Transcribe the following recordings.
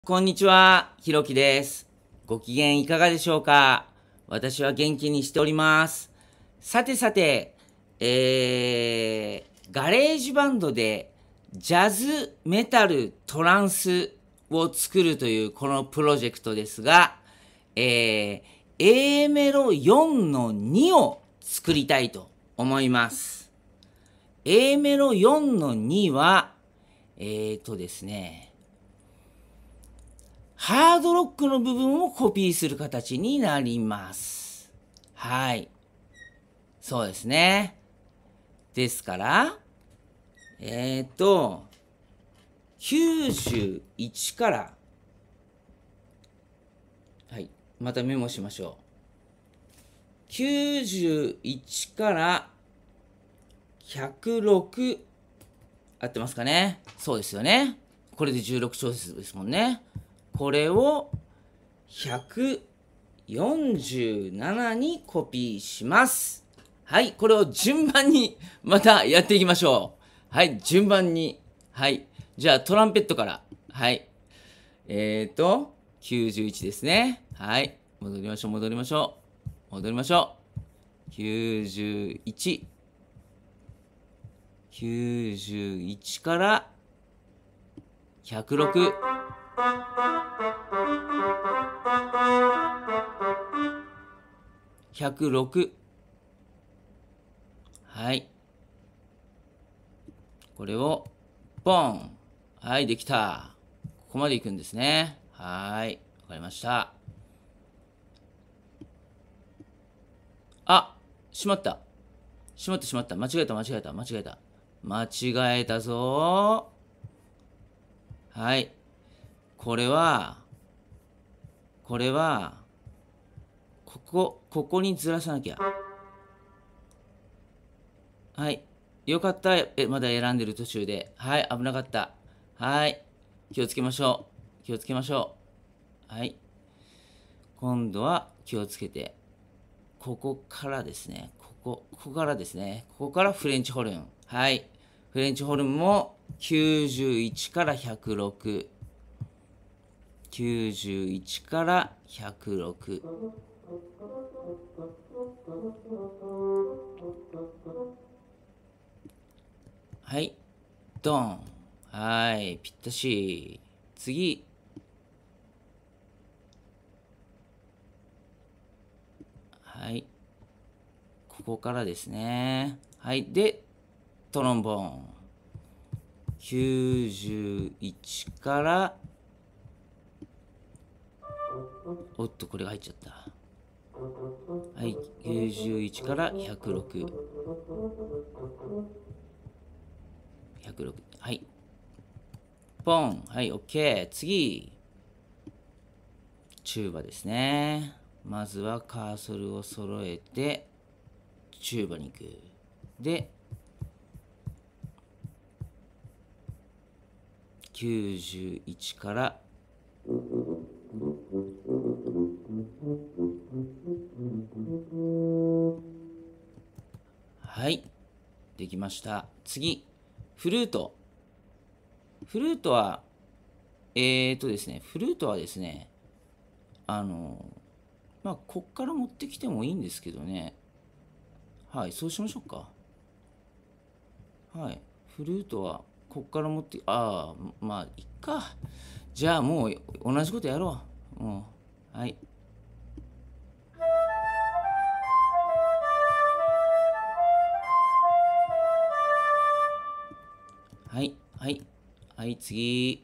こんにちは、ひろきです。ご機嫌いかがでしょうか？私は元気にしております。さてさて、ガレージバンドでジャズ、メタル、トランスを作るというこのプロジェクトですが、A メロ4の2を作りたいと思います。A メロ4の2は、ですね、ハードロックの部分をコピーする形になります。はい。そうですね。ですから、91から、はい。またメモしましょう。91から106、合ってますかね？そうですよね。これで16小節ですもんね。これを147にコピーします。はい、これを順番にまたやっていきましょう。はい、順番に。はい。じゃあトランペットから。はい。91ですね。はい。戻りましょう。戻りましょう。91。91から106。106。はい。これを、ボン。はい、できた。ここまで行くんですね。はい。わかりました。あ、しまった。しまったしまった。間違えた。間違えたぞー。はい。これは、ここにずらさなきゃ。はい。よかった。まだ選んでる途中で。はい。危なかった。はい。気をつけましょう。はい。今度は気をつけて。ここからですね。ここからですね。ここからフレンチホルン。はい。フレンチホルンも91から106。91から106。はい。ドン。はい。ぴったし。次。はい。ここからですね。はい。で、トロンボーン。91から、おっと、これが入っちゃった。はい。91から106。106。はい。ポン。はい、OK。次。チューバですね。まずはカーソルを揃えて、チューバに行く。で、91から、はい。できました。次。フルート。フルートは、ですね、フルートはですね、こっから持ってきてもいいんですけどね。はい、そうしましょうか。はい。フルートは、こっから持って、まあ、いっか。じゃあもう、同じことやろう。もう、はい。はい、はい。はい、次。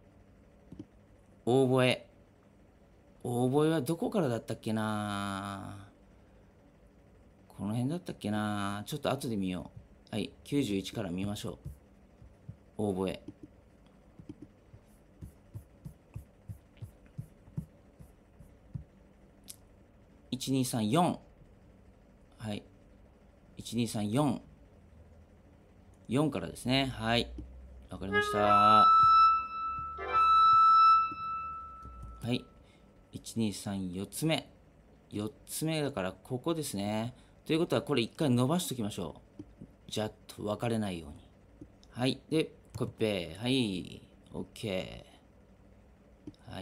オーボエ。オーボエはどこからだったっけな？この辺だったっけな？ちょっと後で見よう。はい、91から見ましょう。オーボエ。1234。はい。1234。4からですね。はい。わかりました。はい。123、4つ目。4つ目だからここですね。ということはこれ一回伸ばしておきましょう。じゃっと分かれないように。はい。で、コッペ。はい。OK。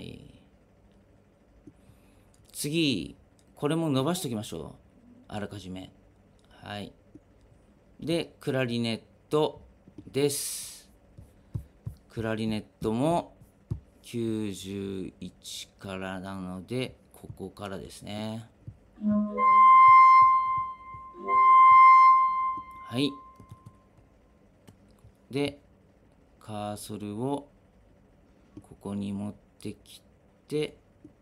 次、これも伸ばしておきましょう。あらかじめ。はい。で、クラリネットです。クラリネットも91からなので、ここからですね。はい。で、カーソルをここに持ってきて、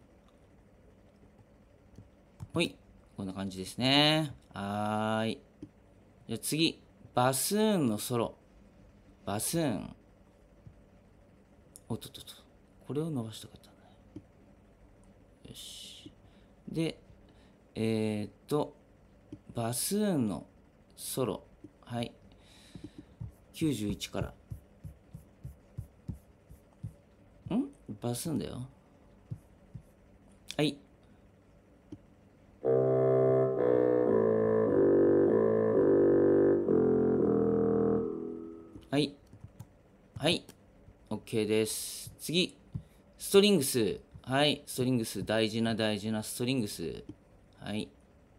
ほい。こんな感じですね。はーい。じゃあ次、バスーンのソロ。バスーン。おっとっとっと。これを伸ばしたかったんだね。よし。で、バスーンのソロ。はい。91から。バスーンだよ。はい。はい。はい。OK です。次。ストリングス。はい。ストリングス。大事な大事なストリングス。はい。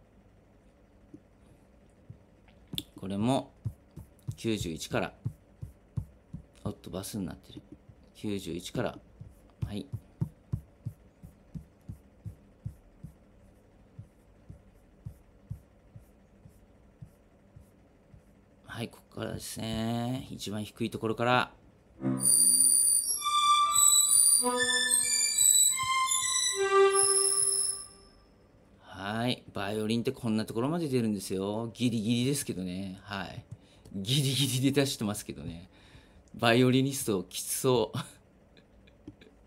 これも91から。おっと、バスになってる。91から。はい。はい、ここからですね。一番低いところから。はい。バイオリンってこんなところまで出るんですよ。ギリギリですけどね。はい。ギリギリで出してますけどね。バイオリニストきつそう。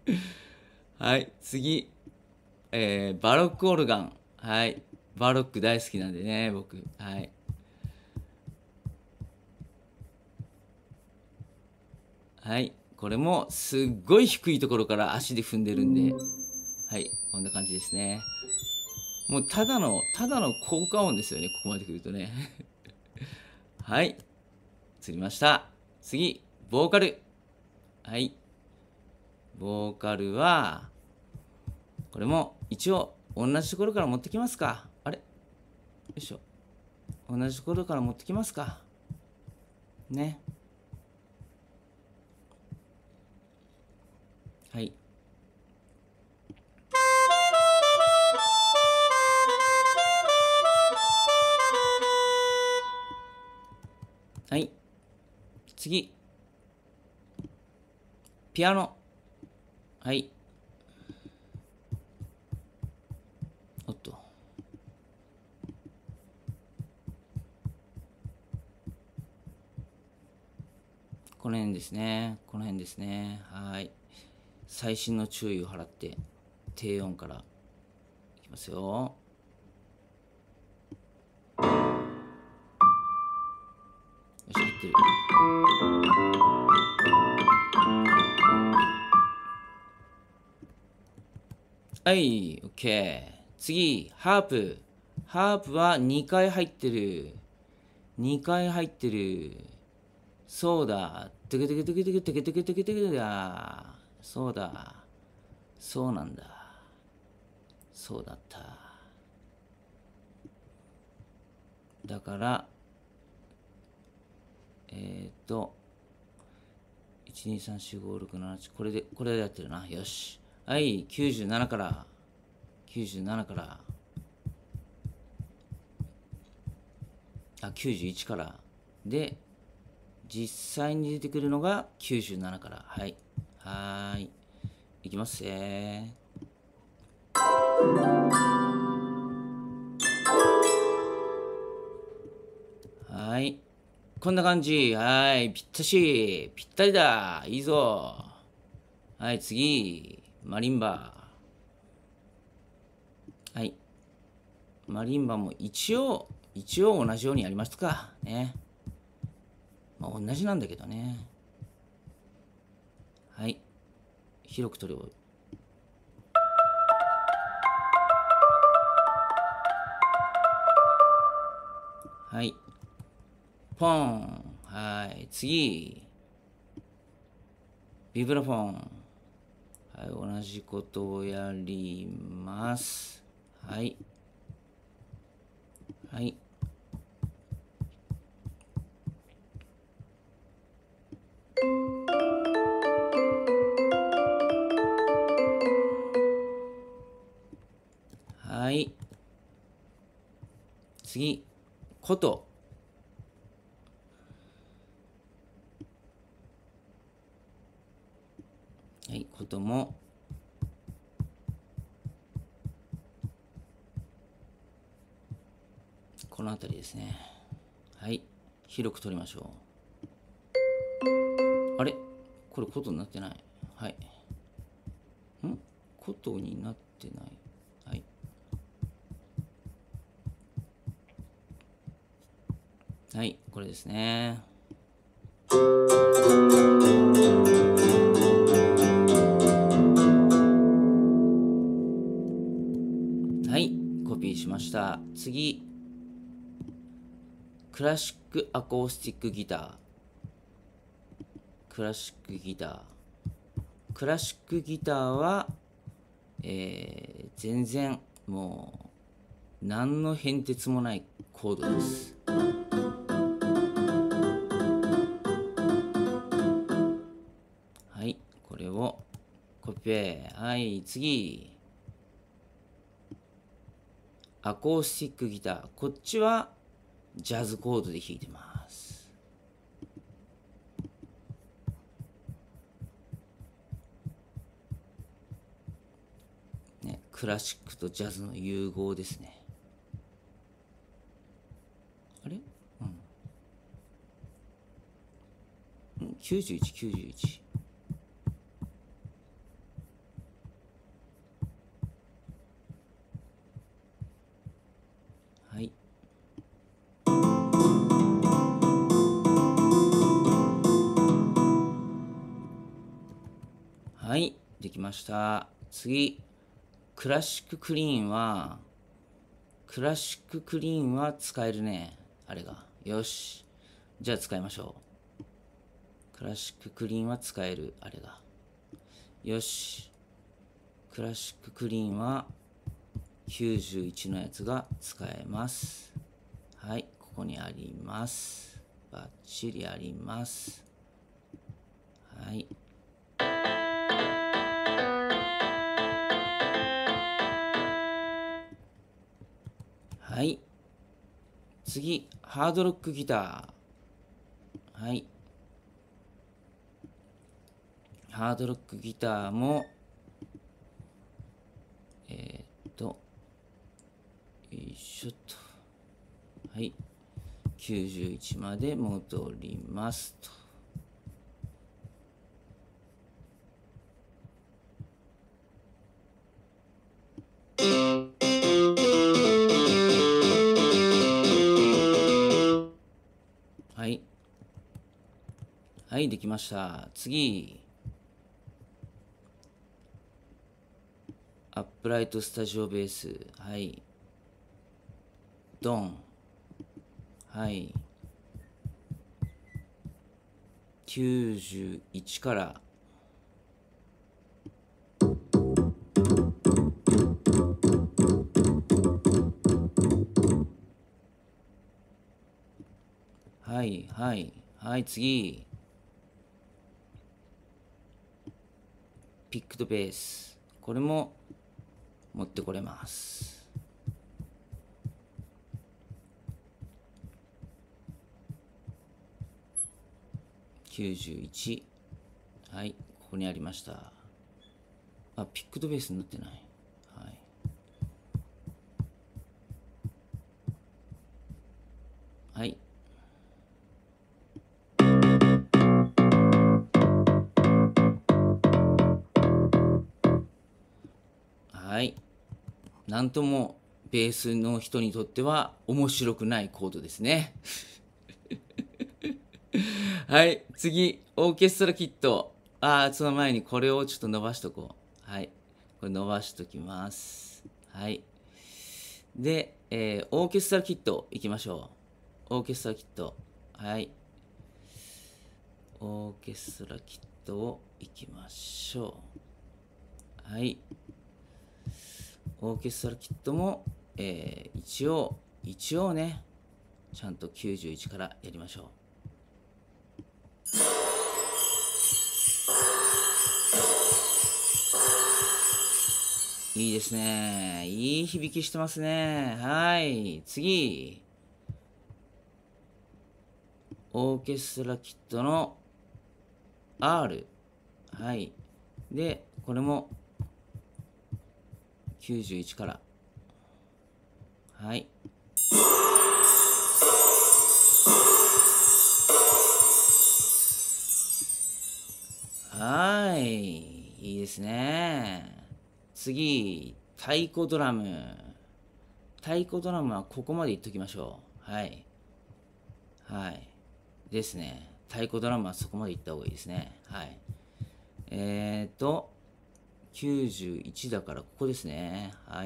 はい。次。バロックオルガン。はい。バロック大好きなんでね、僕。はい。はい。これもすっごい低いところから足で踏んでるんで、はい。こんな感じですね。もうただの効果音ですよね。ここまで来るとね。はい。釣りました。次、ボーカル。はい。ボーカルは、これも一応同じところから持ってきますか。あれよいしょ。同じところから持ってきますか。ね。はい。はい。次、ピアノ。はい。おっと。この辺ですね。この辺ですね。はい。細心の注意を払って、低音からいきますよ。よし、入ってる。はい、OK。次、ハープ。ハープは2回入ってる。2回入ってる。そうだ。テケテケテケテケテケテケテケテケだ。そうだ。そうなんだ。そうだった。だから、1、2、3、4、5、6、7、8、これでやってるな。よし。はい、97から。97から。あ、91から。で、実際に出てくるのが97から。はい。はーい。いきますね。はい。こんな感じ。はい。ぴったし。ぴったりだ。いいぞ。はい、次。マリンバ。はい。マリンバも一応同じようにやりますか。ね。まあ、同じなんだけどね。はい。広く取る。はい。ポン。はい。次。ビブラフォン。はい。同じことをやります。 はい。はい。はい。次、こと。はい、ことも、この辺りですね。はい。広く取りましょう。あれこれことになってない。はい。ことになってない。はい。はい、これですね。はい、コピーしました。次、クラシックアコースティックギター。クラシックギター。クラシックギターは、全然もう何の変哲もないコードです。はい、これをコピペ。はい、次。アコースティックギター。こっちはジャズコードで弾いてます。ね、クラシックとジャズの融合ですね。あれ91、91。はい。はい、できました。次、クラシッククリーンは、クラシッククリーンは使えるね。あれが。よし。じゃあ使いましょう。クラシッククリーンは使える。あれが。よし。クラシッククリーンは91のやつが使えます。はい、ここにあります。バッチリあります。はい。はい。次、ハードロックギター。はい。ハードロックギターも、よいしょと。はい。91まで戻りますと。はい。はい、できました。次。アップライトスタジオベース。はい。ドン。はい。91から。はい、はい。はい、次。ピックとベース。これも持ってこれます。91。はい、ここにありました。あ、ピックとベースになってない。はい。はい。はい。なんともベースの人にとっては面白くないコードですね。はい。次、オーケストラキット。その前にこれをちょっと伸ばしとこう。はい。これ伸ばしときます。はい。で、オーケストラキットいきましょう。オーケストラキット。はい。オーケストラキットをいきましょう。はい。 オーケストラキットも、一応ね、ちゃんと91からやりましょう。いいですね。いい響きしてますね。はい。次。オーケストラキットの R。はい。で、これも91から。はい。はい。いいですね。次、太鼓ドラム。太鼓ドラムはここまでいっときましょう。はい。はい。ですね。太鼓ドラムはそこまでいった方がいいですね。はい。91だからここですね。はい。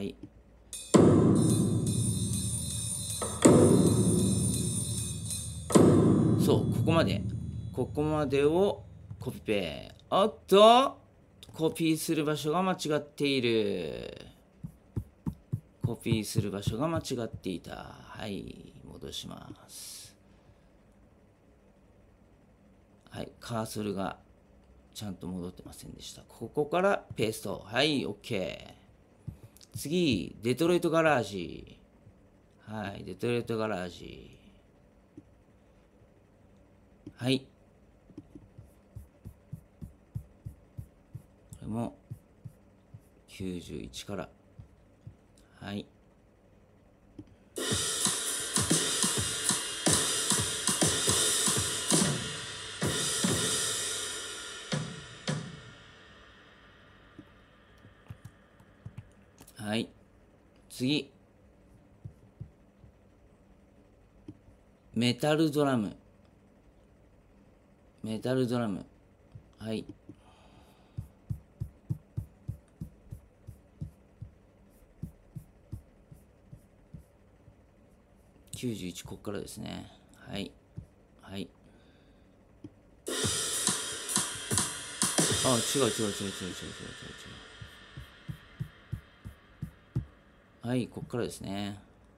そう、ここまで。ここまでをコピペ。おっとコピーする場所が間違っている。コピーする場所が間違っていた。はい、戻します。はい、カーソルがちゃんと戻ってませんでした。ここからペースト。はい、OK。次、デトロイトガラージ。はい、デトロイトガラージ。はい。これも91から。はい。はい。次。メタルドラム。メタルドラム。はい。91、ここからですね。はい。はい。あ、違う違う違う違う違う違う違う違う。はい、ここからですね。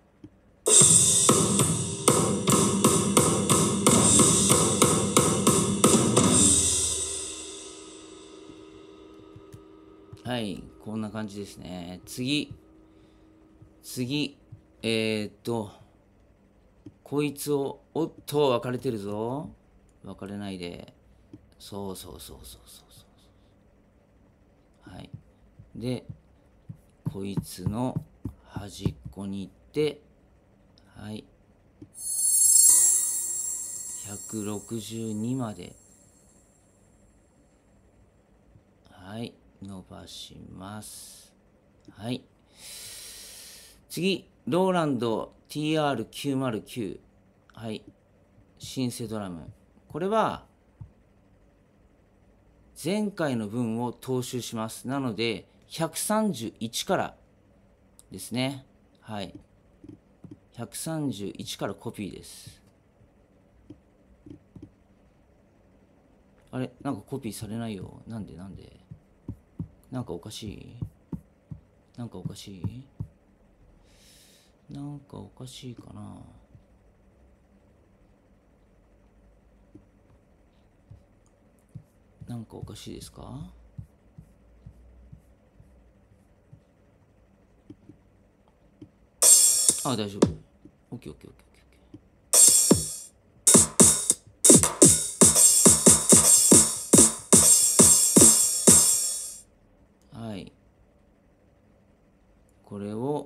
はい、こんな感じですね。次。こいつを、おっと、分かれてるぞ。分かれないで。そうそうそうそうそうそう。はい。で、こいつの端っこに行って、はい。162まで。はい。伸ばします。はい。次、ローランド TR909。はい。シンセドラム。これは、前回の分を踏襲します。なので、131からですね。はい。131からコピーです。あれなんかコピーされないよ。なんでなんかおかしいなんかおかしいなんかおかしいかな。なんかおかしいですか？あ、大丈夫。オッケーオッケーオッケーオッケー。はい。これを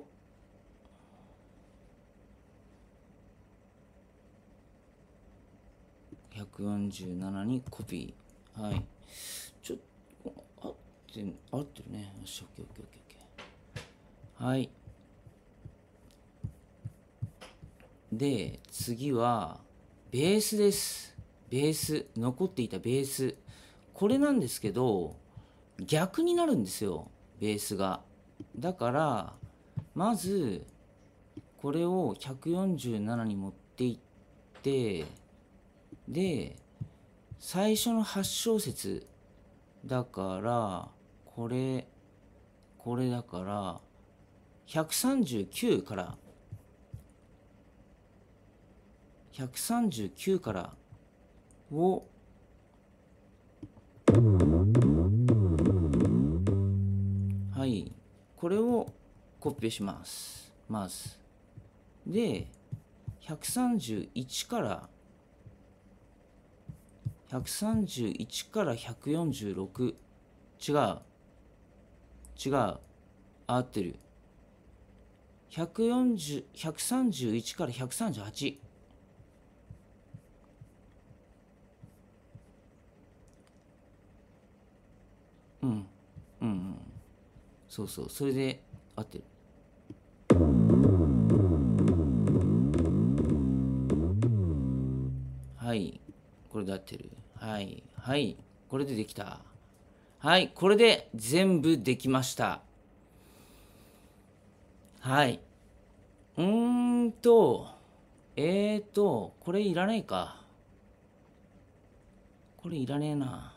147にコピー。はい。ちょっと、合ってるね。よし、オッケーオッケーオッケーオッケー。はい。で、次は、ベースです。ベース。残っていたベース。これなんですけど、逆になるんですよ。ベースが。だから、まず、これを147に持っていって、で、最初の8小節だから、これだから、 139からをはい、これをコピペします。まず。で、131から146。違う。合ってる。131から138。そう、それで合ってる。はい、これで合ってる。はい、これでできた。はい、これで全部できました。はい。これいらないか。これいらねえな。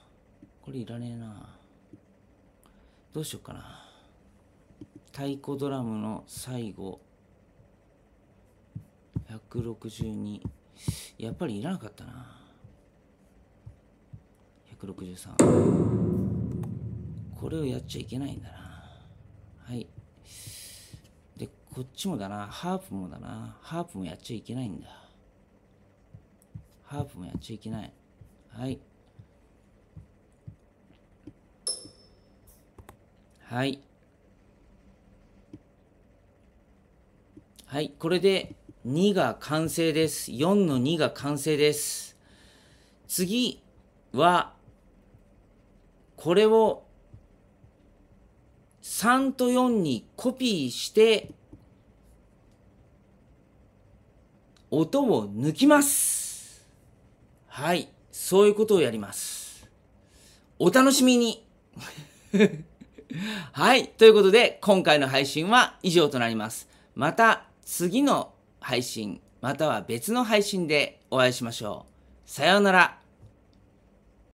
どうしようかな。太鼓ドラムの最後。162。やっぱりいらなかったな。163。これをやっちゃいけないんだな。はい。で、こっちもだな。ハープもだな。ハープもやっちゃいけないんだ。はい。はい、これで2が完成です。4の2が完成です。次は、これを3と4にコピーして、音を抜きます。はい、そういうことをやります。お楽しみに。はい、ということで、今回の配信は以上となります。また次の配信、または別の配信でお会いしましょう。さようなら。